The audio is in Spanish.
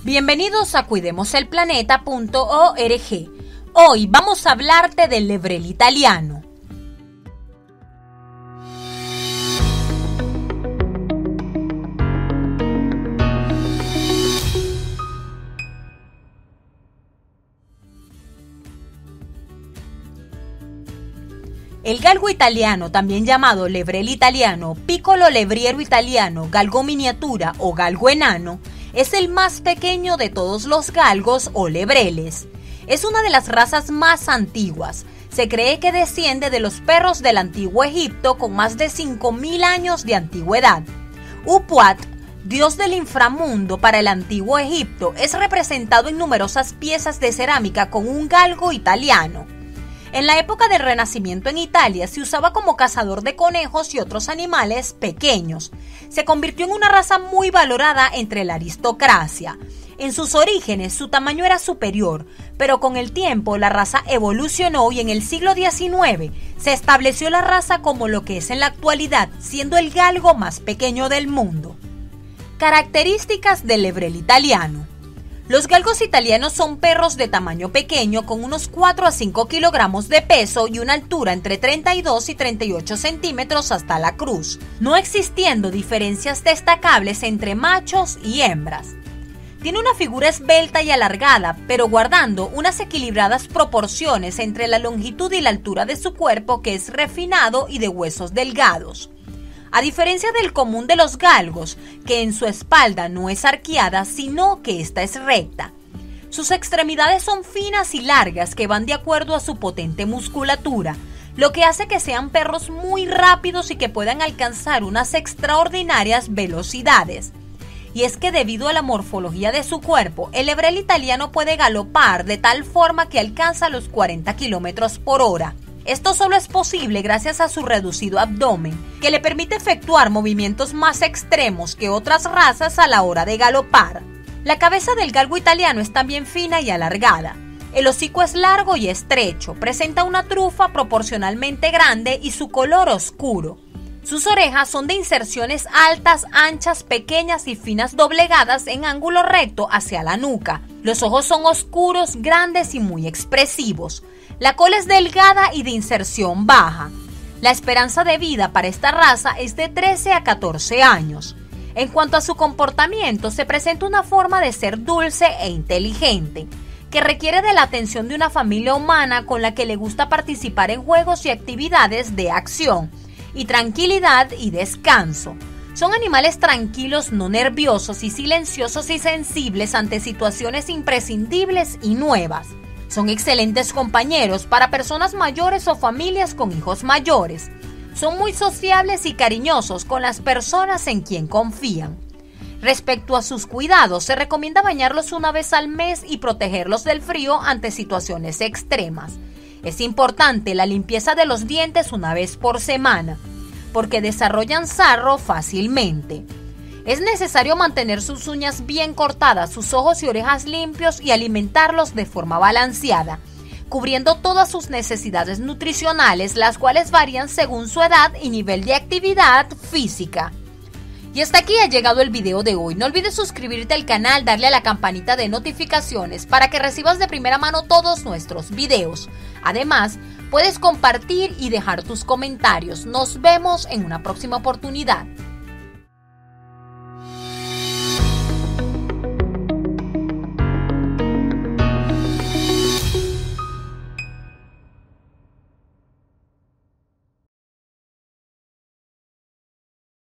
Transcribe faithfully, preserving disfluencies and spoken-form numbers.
Bienvenidos a cuidemos el planeta punto org. Hoy vamos a hablarte del lebrel italiano. El galgo italiano, también llamado lebrel italiano, piccolo levriero italiano, galgo miniatura o galgo enano, es el más pequeño de todos los galgos o lebreles. Es una de las razas más antiguas. Se cree que desciende de los perros del antiguo Egipto con más de cinco mil años de antigüedad. Upuat, dios del inframundo para el antiguo Egipto, es representado en numerosas piezas de cerámica con un galgo italiano. En la época del Renacimiento en Italia se usaba como cazador de conejos y otros animales pequeños. Se convirtió en una raza muy valorada entre la aristocracia. En sus orígenes su tamaño era superior, pero con el tiempo la raza evolucionó y en el siglo diecinueve se estableció la raza como lo que es en la actualidad, siendo el galgo más pequeño del mundo. Características del lebrel italiano. Los galgos italianos son perros de tamaño pequeño con unos cuatro a cinco kilogramos de peso y una altura entre treinta y dos y treinta y ocho centímetros hasta la cruz, no existiendo diferencias destacables entre machos y hembras. Tiene una figura esbelta y alargada, pero guardando unas equilibradas proporciones entre la longitud y la altura de su cuerpo, que es refinado y de huesos delgados. A diferencia del común de los galgos, que en su espalda no es arqueada, sino que esta es recta. Sus extremidades son finas y largas que van de acuerdo a su potente musculatura, lo que hace que sean perros muy rápidos y que puedan alcanzar unas extraordinarias velocidades. Y es que debido a la morfología de su cuerpo, el lebrel italiano puede galopar de tal forma que alcanza los cuarenta kilómetros por hora. Esto solo es posible gracias a su reducido abdomen, que le permite efectuar movimientos más extremos que otras razas a la hora de galopar. La cabeza del galgo italiano es también fina y alargada. El hocico es largo y estrecho, presenta una trufa proporcionalmente grande y su color oscuro. Sus orejas son de inserciones altas, anchas, pequeñas y finas doblegadas en ángulo recto hacia la nuca. Los ojos son oscuros, grandes y muy expresivos. La cola es delgada y de inserción baja. La esperanza de vida para esta raza es de trece a catorce años. En cuanto a su comportamiento, se presenta una forma de ser dulce e inteligente, que requiere de la atención de una familia humana con la que le gusta participar en juegos y actividades de acción, y tranquilidad y descanso. Son animales tranquilos, no nerviosos y silenciosos y sensibles ante situaciones imprescindibles y nuevas. Son excelentes compañeros para personas mayores o familias con hijos mayores. Son muy sociables y cariñosos con las personas en quien confían. Respecto a sus cuidados, se recomienda bañarlos una vez al mes y protegerlos del frío ante situaciones extremas. Es importante la limpieza de los dientes una vez por semana, porque desarrollan sarro fácilmente. Es necesario mantener sus uñas bien cortadas, sus ojos y orejas limpios y alimentarlos de forma balanceada, cubriendo todas sus necesidades nutricionales, las cuales varían según su edad y nivel de actividad física. Y hasta aquí ha llegado el video de hoy. No olvides suscribirte al canal, darle a la campanita de notificaciones para que recibas de primera mano todos nuestros videos. Además, puedes compartir y dejar tus comentarios. Nos vemos en una próxima oportunidad.